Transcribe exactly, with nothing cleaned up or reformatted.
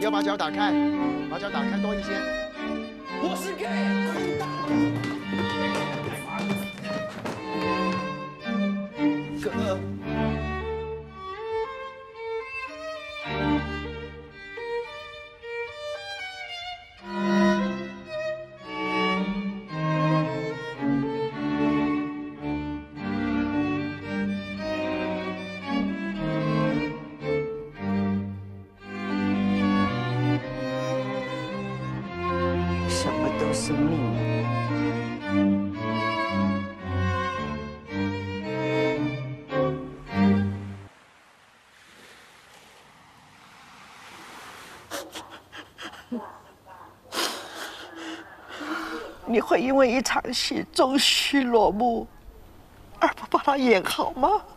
要把脚打开，把脚打开多一些。 我是 gay。哥。 什么都是命运。你会因为一场戏终须落幕，而不把它演好吗？